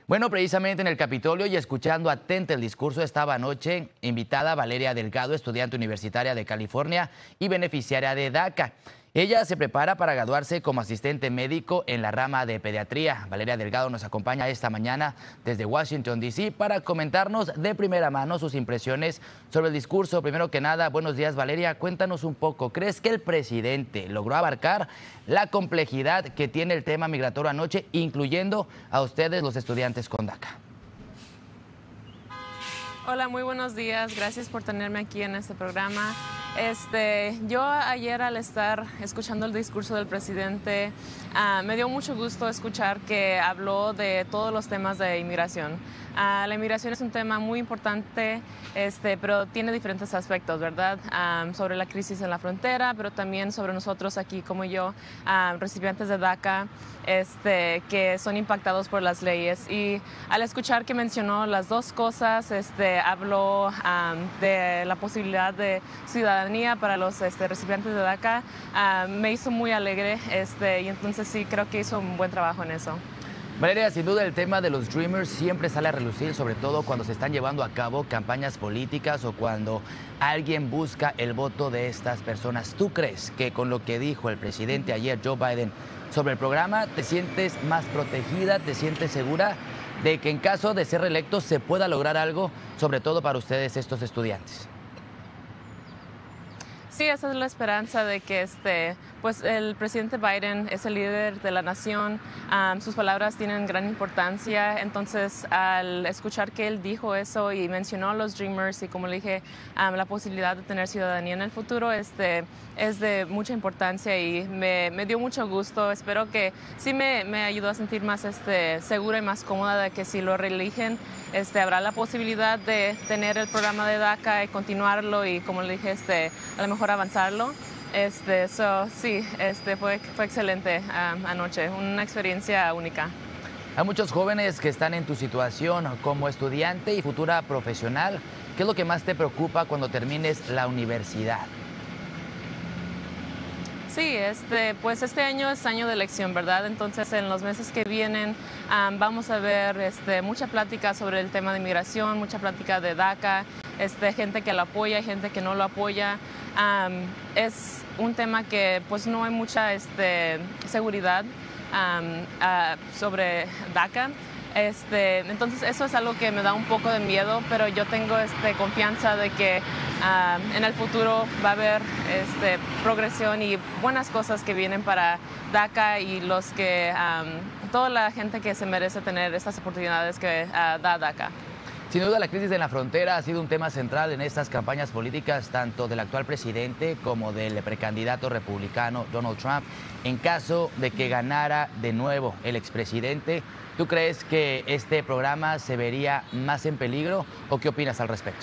Bueno, precisamente en el Capitolio y escuchando atenta el discurso estaba anoche invitada Valeria Delgado, estudiante universitaria de California y beneficiaria de DACA. Ella se prepara para graduarse como asistente médico en la rama de pediatría. Valeria Delgado nos acompaña esta mañana desde Washington, D.C. para comentarnos de primera mano sus impresiones sobre el discurso. Primero que nada, buenos días, Valeria. Cuéntanos un poco. ¿Crees que el presidente logró abarcar la complejidad que tiene el tema migratorio anoche, incluyendo a ustedes, los estudiantes con DACA? Hola, muy buenos días. Gracias por tenerme aquí en este programa. Yo ayer al estar escuchando el discurso del presidente, me dio mucho gusto escuchar que habló de todos los temas de inmigración. La inmigración es un tema muy importante, pero tiene diferentes aspectos, ¿verdad? Sobre la crisis en la frontera, pero también sobre nosotros aquí como yo, recipientes de DACA, que son impactados por las leyes. Y al escuchar que mencionó las dos cosas, habló de la posibilidad de ciudadanía para los recipientes de DACA, me hizo muy alegre y entonces sí creo que hizo un buen trabajo en eso. Valeria, sin duda el tema de los Dreamers siempre sale a relucir, sobre todo cuando se están llevando a cabo campañas políticas o cuando alguien busca el voto de estas personas. ¿Tú crees que con lo que dijo el presidente ayer, Joe Biden, sobre el programa, te sientes más protegida, te sientes segura de que en caso de ser reelecto se pueda lograr algo, sobre todo para ustedes, estos estudiantes? Sí, esa es la esperanza de que pues el presidente Biden es el líder de la nación, sus palabras tienen gran importancia, entonces al escuchar que él dijo eso y mencionó a los Dreamers y como le dije, la posibilidad de tener ciudadanía en el futuro, es de mucha importancia y me dio mucho gusto. Espero que sí me ayudó a sentir más segura y más cómoda de que si lo reeligen, habrá la posibilidad de tener el programa de DACA y continuarlo y como le dije, a lo mejor avanzarlo. Sí, fue excelente anoche, una experiencia única. Hay muchos jóvenes que están en tu situación como estudiante y futura profesional. ¿Qué es lo que más te preocupa cuando termines la universidad? Sí, pues este año es año de elección, ¿verdad? Entonces, en los meses que vienen vamos a ver mucha plática sobre el tema de inmigración, mucha plática de DACA, gente que lo apoya y gente que no lo apoya. Es un tema que pues no hay mucha seguridad sobre DACA. Entonces eso es algo que me da un poco de miedo, pero yo tengo confianza de que en el futuro va a haber progresión y buenas cosas que vienen para DACA y toda la gente que se merece tener estas oportunidades que da DACA. Sin duda, la crisis en la frontera ha sido un tema central en estas campañas políticas, tanto del actual presidente como del precandidato republicano Donald Trump. En caso de que ganara de nuevo el expresidente, ¿tú crees que este programa se vería más en peligro o qué opinas al respecto?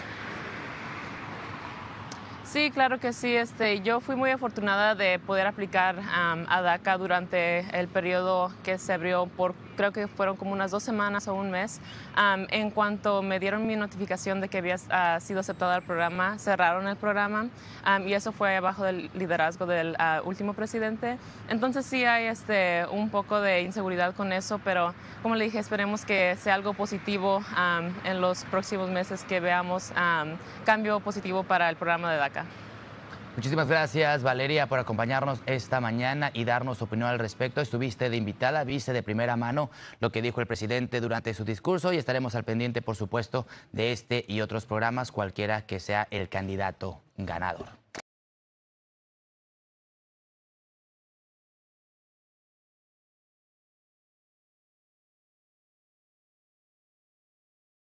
Sí, claro que sí. Yo fui muy afortunada de poder aplicar a DACA durante el periodo que se abrió creo que fueron como unas 2 semanas o un mes. En cuanto me dieron mi notificación de que había sido aceptada el programa, cerraron el programa y eso fue bajo el liderazgo del último presidente. Entonces sí hay un poco de inseguridad con eso, pero como le dije, esperemos que sea algo positivo en los próximos meses, que veamos cambio positivo para el programa de DACA. Muchísimas gracias, Valeria, por acompañarnos esta mañana y darnos su opinión al respecto. Estuviste de invitada, viste de primera mano lo que dijo el presidente durante su discurso y estaremos al pendiente, por supuesto, de este y otros programas, cualquiera que sea el candidato ganador.